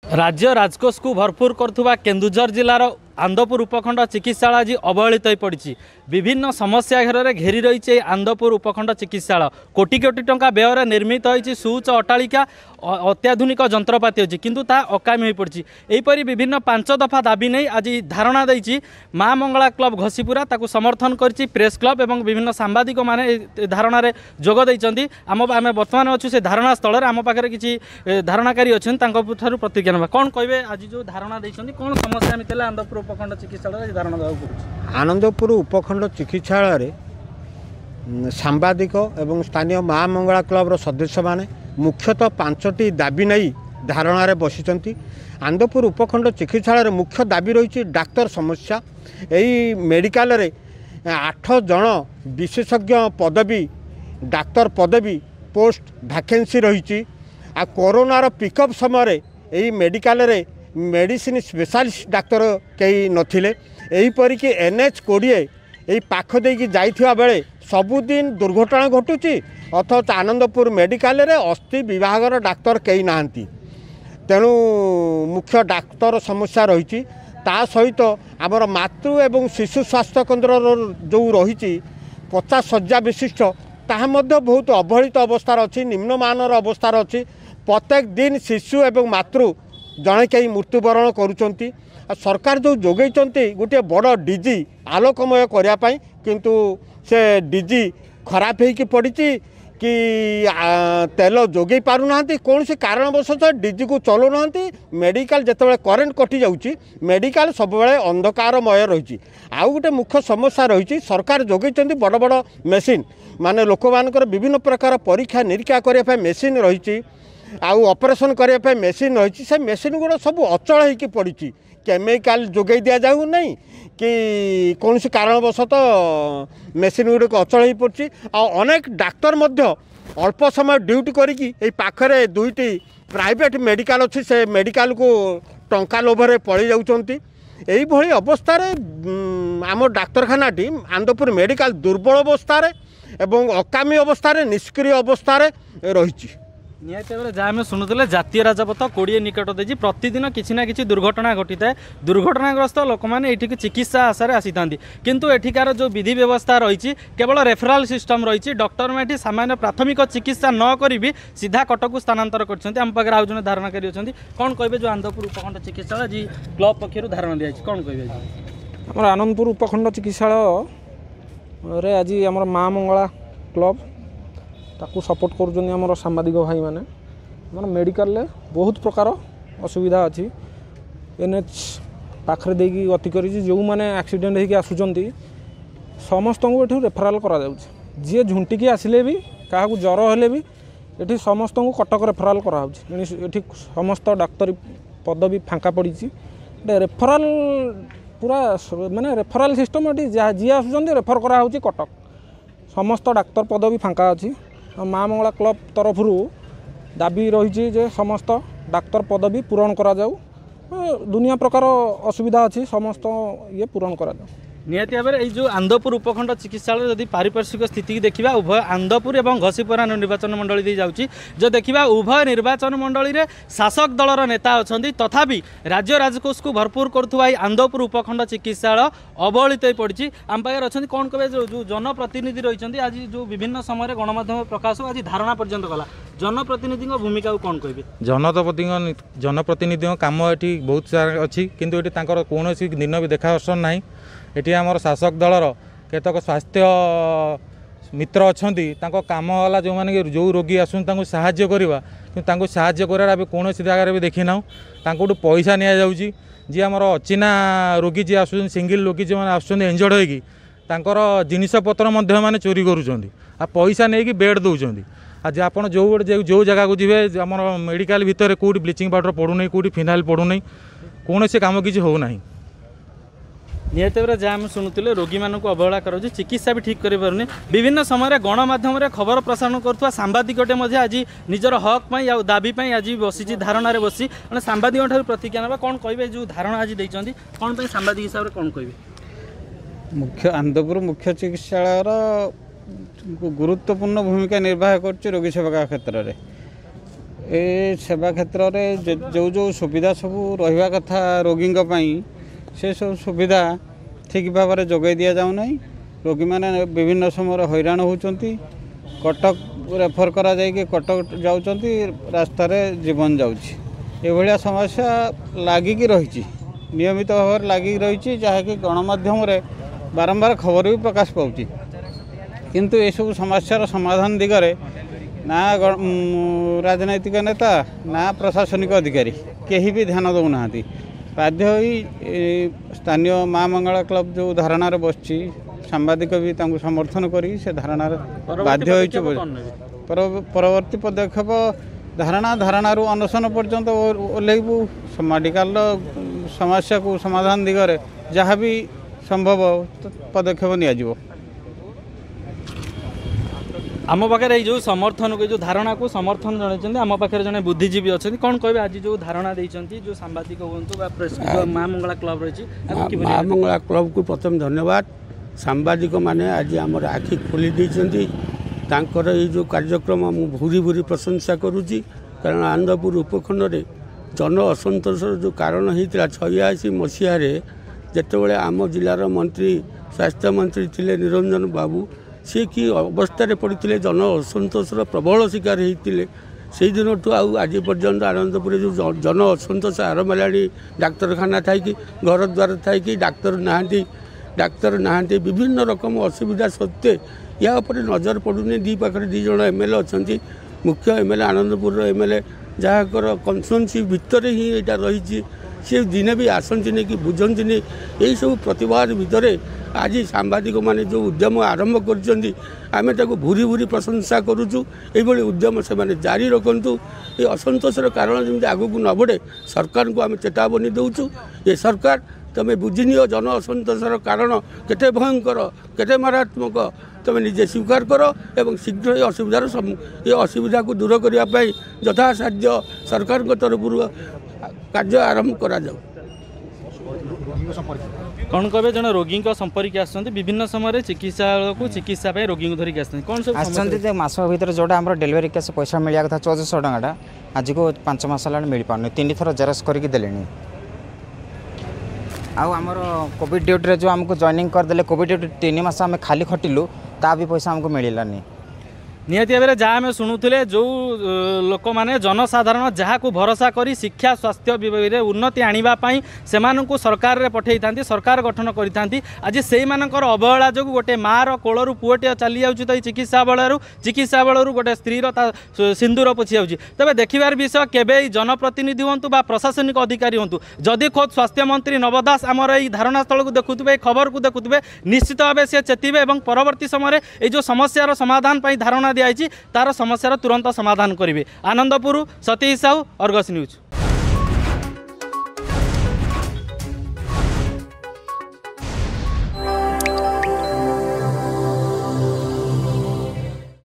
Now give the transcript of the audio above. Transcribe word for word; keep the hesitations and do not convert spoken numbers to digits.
राज्य राजकोष को भरपूर करुवा केन्दुझर जिलार आंदपुर उपखंड चिकित्सालय आज अवहेलित हो पड़ी। विभिन्न समस्या घर में घेरी रही आंदपुर उपखंड चिकित्सालय कोटी कोटी टंका व्यय निर्मित होती सुउच्च अट्टालिका अत्याधुनिक जंत्रपाति अच्छी किंतु ता अकामी हो पड़ी। यहीपरि विभिन्न पांच दफा दाबी नहीं आज धारणा देती माँ मंगला क्लब घसीपुरा ताकू समर्थन करी प्रेस क्लब और विभिन्न सांबादिक मैंने धारणा जोग देती। आम आम बर्तमान अच्छु से धारणा स्थल आम पाखे किसी धारणाकारी अच्छे प्रतिज्ञा ना कौन कहे आज जो धारणा देती कौन समस्या मिले आंदपुर उपखंड चिकित्सालय धारणा देवा पड़े। आनंदपुर उपखंड चिकित्सालय सांबादिक एवं स्थानीय माँ मंगला क्लब सदस्य माने मुख्यतः पांचटी दाबी नहीं धारणा बसी। आनंदपुर उपखंड चिकित्सालय मुख्य दाबी रही डाक्तर समस्या। यही मेडिकल रे आठ जन विशेषज्ञ पदवी डाक्तर पदवी पोस्ट वैकेंसी रही। आ कोरोनार पिकअप समय यही मेडिकल रे मेडिसिन स्पेशलिस्ट डाक्तर कई नथिले। एहीपरि कि एनएच कोड़े यही पाख देकी जाइथिबा बेले सबुदिन दुर्घटना घटुची अथच आनंदपुर मेडिकल रे अस्थि विभागर डाक्तर कई नाहांती। तेणु मुख्य डाक्तर समस्या रही। ता सहित आमर मातृ एवं शिशु स्वास्थ्य केन्द्र जो रही पचास शज्या विशिष्ट ताहा मध्य बहुत अवहेलित अवस्थार अच्छी निम्नमानर अवस्थार अच्छी। प्रत्येक दिन शिशु एवं मातृ जड़े कहीं मृत्युवरण करुँच। सरकार जो जोगई गोटे बड़ डीजी आलोकमय करने किंतु से डीजी खराब हो पड़ी कि तेल जोगई पारना कौन से कारणवश डीजी को चलाऊना। मेडिकल जिते करेन्ट कटि जाऊँगी मेडिकल सब अंधकारमय रही। आउ गोटे मुख्य समस्या रही सरकार जोगई बड़ बड़ मेसीन माने लोक मानकर विभिन्न प्रकार परीक्षा निरीक्षा करने मेसीन रही आउ ऑपरेशन करने मेसीन रही। से मेसीन गुड़ा सब अचल हो पड़ी केमिकल जोगई दि जाऊ नहीं कि कौन सी कारणवश तो मेसीन गुड़िक अचल हो पड़ी। अनेक डाक्तर मध्य अल्प समय ड्यूटी करी पाखरे दुईटी प्राइवेट मेडिकल अच्छी से मेडिकल को टंका लोभरे पड़े जाउछंती। यही भली अवस्था आम डाक्तरखाना टी आनंदपुर मेडिकल दुर्बल अवस्था एवं अकामी अवस्था निष्क्रिय अवस्था रही। निहत भाव जहाँ आम शुणुले जातीय राजपथ कोड़े निकट देजी प्रतिदिन किसी ना कि दुर्घटना घटी थाए। दुर्घटनाग्रस्त लोक मैंने ये चिकित्सा आशार आसी था किंतु एठिकार जो विधि व्यवस्था रही केवल रेफराल सिस्टम रही। डॉक्टर में ये सामान्य प्राथमिक चिकित्सा न करी भी सीधा कटक को स्थानांतर कर आम पाखे आउ जन धारणाकारी अच्छा कौन कहे जो आनंदपुर उपखंड चिकित्सालय जी क्लब पक्षर धारणा दी कौन कहे आम आनंदपुर उपखंड चिकित्सालय आज आम माँ मंगला क्लब ताकू सपोर्ट कर सांबादिक भाई मैंने मतलब मेडिकल ले बहुत प्रकार असुविधा अच्छी एनएच पाखरे देकी गति कर जो मैंने एक्सीडेंट होकर आसुँच समस्त को ये रेफराल करा जी झुंटिकी आसिले भी क्या ज्वर हेले भी ये समस्त को कटक रेफराल कराई। समस्त डाक्तरी पदवी फांका पड़ी रेफराल पूरा माने रेफराल सिस्टम ये जी आसुँच रेफर कराऊँ कटक समस्त डाक्तर पदवी फांका अच्छी। माँ मंगला क्लब तरफ दाबी रही जे समस्त डाक्तर पदवी पूरण करा जाऊ। दुनिया प्रकार असुविधा अच्छी समस्त ये पूरण करा जाऊ। निहत भाव में जो आनंदपुर उपखंड चिकित्सालय जदि पारिपार्श्विक स्थिति देखा उभय आनंदपुर और घसीपुरा निर्वाचन मंडली दे जाऊँगी जो देखा उभय निर्वाचन मंडली रे शासक दलर नेता अच्छा तथापि राज्य राजकोष को भरपूर करुवा आनंदपुर उपखंड चिकित्सालय अवहेलित हो पड़ी। आम पाखे अच्छा कौन कहे जो जनप्रतिनिधि रही आज जो विभिन्न समय गणमाध्यम प्रकाश आज धारणा पर्यंत गला जनप्रतिनिधि भूमिका कौन कहे जनप्रतिनिधि जनप्रतिनिधि काम ये बहुत सारा अच्छी किंतु ये कौन दिन भी देखा दर्शन ना। ये आमर शासक दलर केतक स्वास्थ्य मित्र अच्छा काम है जो मैंने जो रोगी आसुँ साहाय्य करवा कि साहाय्य कर कौन जगह भी देखी ना पैसा नि जाऊँगी जी आमर अचिना रोगी जी आस सिंगल रोगी जो मैंने आसुँच इंजर्ड होकर जिनपतर मैंने चोरी करुँच पैसा नहीं बेड दौरान आज आप जो जो जगह को जी आम मेडिकल भितर कौटी ब्लीचिंग पाउडर पड़ूना कौटी फिनाइल पड़ूना कौन से कम किसी होना। निहत भाव जहाँ आम शुणुले रोगी मानक अवहेला कर चिकित्सा भी ठीक कर पारे विभिन्न समय गणमाध्यम खबर प्रसारण करुवा सांबादिकटे आज निजर हक या दाबी आज बसी धारणा बसी मैंने सांबादिक प्रतिज्ञा ना कौन कहे जो धारणा आज देते कौन पर सांबादिक हिसाब से कौन कहे मुख्य आनंदपुर मुख्य चिकित्सालय गुरुत्वपूर्ण भूमिका निर्वाह कर रोगी सेवा क्षेत्र में ए सेवा क्षेत्र में जो जो सुविधा सब रहा कथा रोगी से सब सुविधा ठीक भाव में जोगाई दि जाऊना। रोगी मैंने विभिन्न समय हैरान होती कटक रेफर करा जाए कटक जाऊँच रास्त जीवन जाऊँगी समस्या लगिकी रही नियमित भाव में लगिक रही जहाँकि गणमाध्यम बारंबार खबर भी प्रकाश पाऊँ किंतु ये सब समस्यार समाधान दिगरे ना राजनैतिक नेता ना प्रशासनिक अधिकारी कहीं भी ध्यान दौना बाध्य स्थानीय माँ मंगला क्लब जो धारणा बस सांबादिक भी समर्थन करी से धारणा बाध्य परवर्ती पदक्षेप धारणा धारणा अनशन पर्यंत ओह्लैबू मेडिकल समस्या को समाधान दिगरे जहाँ भी संभव पदक्षेप नियाजिबो। आम पाखे जो समर्थन को जो धारणा को समर्थन जन आम पाखे जड़े बुद्धिजीवी अच्छा कौन कहे आज जो धारणा देती जो सांबादिक हूँ माँ मंगला क्लब रही माँ मंगला क्लब को प्रथम धन्यवाद। सांबादिक माने आज आम आखि खोली तांकर ये जो कार्यक्रम मु भूरी भूरी प्रशंसा करुच्ची कारण आनंदपुर उपखंड में जन असंतोष जो कारण होता छयाशी मसीह जितेबाला आम जिलार मंत्री स्वास्थ्य मंत्री थे निरंजन बाबू सी कि अवस्था पड़ते जन असंतोषर प्रबल शिकार होते से दिन ठूँ आज पर्यंत आनंदपुर जो जन असंतोष आरंभ है डाक्तरखाना थी घर द्वार थी डाक्तर नहांती डाक्तर नहांती विभिन्न रकम असुविधा सत्वे या उपरे नजर पड़ूनी दी पाखे दी जन एम एल अच्छा मुख्य M L Anandpur M L जहाँ कन्स्टिट्यूएंसी भितर ही यहाँ रही सी दिने भी आसती कि बुझती यही सब प्रतिवाद भितर आज सांबादिक माने जो उद्यम आरंभ कर भूरी भूरी प्रशंसा करुचु ये उद्यम से माने जारी रखु ये असंतोषर कारण जमी आगू न बढ़े सरकार को आम चेतावनी दौचु ये सरकार तुम बुझिनि जन असंतोषर कारण केते भयंकर केते मारात्मक तुम निजे स्वीकार कर एवं शीघ्र ये असुविधार ये असुविधा को दूर करने यथासाध्य सरकार तरफ कार्य आरंभ करा जाऊ। कौन कहे जन रोगी संपर्क आसते विभिन्न समय चिकित्सा को चिकित्सा रोगी को धरिक आसते कौन सब आसते मस भर जोटा आम डेलीवरी केस पैसा मिलवा कथा चौदह सौ टाटा आज को पांच मास मिल पार तीन थर जेरक्स करके देले आमर कोविड ड्यूटी जो आमको जॉइनिंग करदे कोविड ड्यूटी तीन मास आम खाली खटिलु ता भी पैसा आमको मिलानी निहती भाव में जहाँ आम शुणुले जो लोक मैंने जनसाधारण जहाँ को भरोसा करी शिक्षा स्वास्थ्य विभाग में उन्नति आने से सरकार रे पठे था सरकार गठन करी आज से अवहेला जो गोटे मार कोलू पुओटे चली जाऊँ तो चिकित्सा बलू चिकित्सा बलू गोटे स्त्रीर सिंदूर पोछी जाऊँगी तेज देखार विषय केवे जनप्रतिनिधि हूँ बा प्रशासनिक अधिकारी हूँ जदि खोद स्वास्थ्य मंत्री नव दास आमर यही धारणा स्थल को देखुए खबर को देखुए निश्चित भाव से चेतवे और परवर्ती समय ये जो समस्यार समाधान धारणा दिखाई तार समस्यार तुरंत समाधान करेंगे। Anandpur Satish Sahu, Argus news.